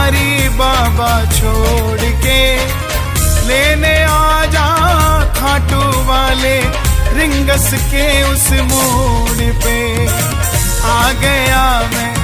सवारी बाबा छोड़ के, लेने आ जा खाटू वाले रिंगस के उस मोड़ पे। आ गया मैं